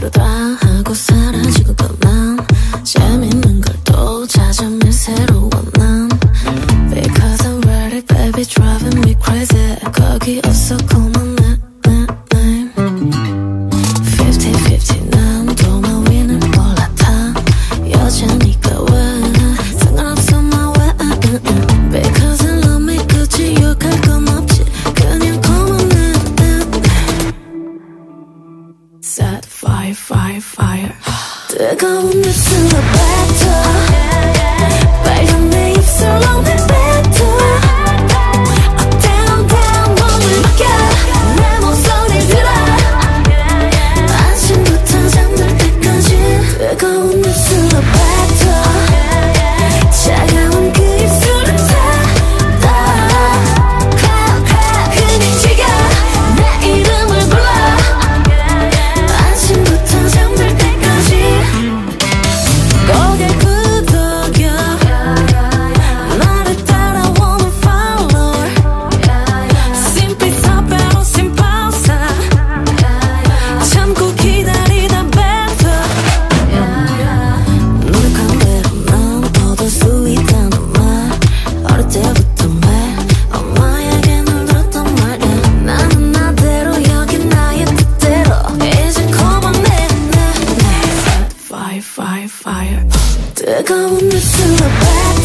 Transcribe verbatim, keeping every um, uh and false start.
대로 다 하고 사라지고 난 재밌는 걸 또 찾아내 새로운 난 Because I'm ready baby driving me crazy 거기 없어 call my name fifty fifty 난 도마 위는 올라타 여자니까 왜 상관없어 my way Because I love me 굳이 욕할 건 없지 그냥 call my name Set fire fire fire 뜨거운 입술로 뱉어 빨간 내 입술로 내 뱉어 Up down down 몸을 맡겨 내 목소리 들어 아침부터 잠들 때까지 뜨거운 입술로 뱉어 차가운 그 입술을 닫아 그냥 지가 내 이름을 불러 아침부터 잠들 때까지 고개 끄덕여 나를 따라오는 follower Sin pizza pero sin pausa 참고 기다리다 뱉어 노력한 대로 난 얻을 수 있다는 말 어릴 때부터 매 엄마에게는 들었단 말이야 나는 나대로 여긴 나의 뜻대로 이제 come on 내 Fire fire fire 뜨거운 입술로 뱉어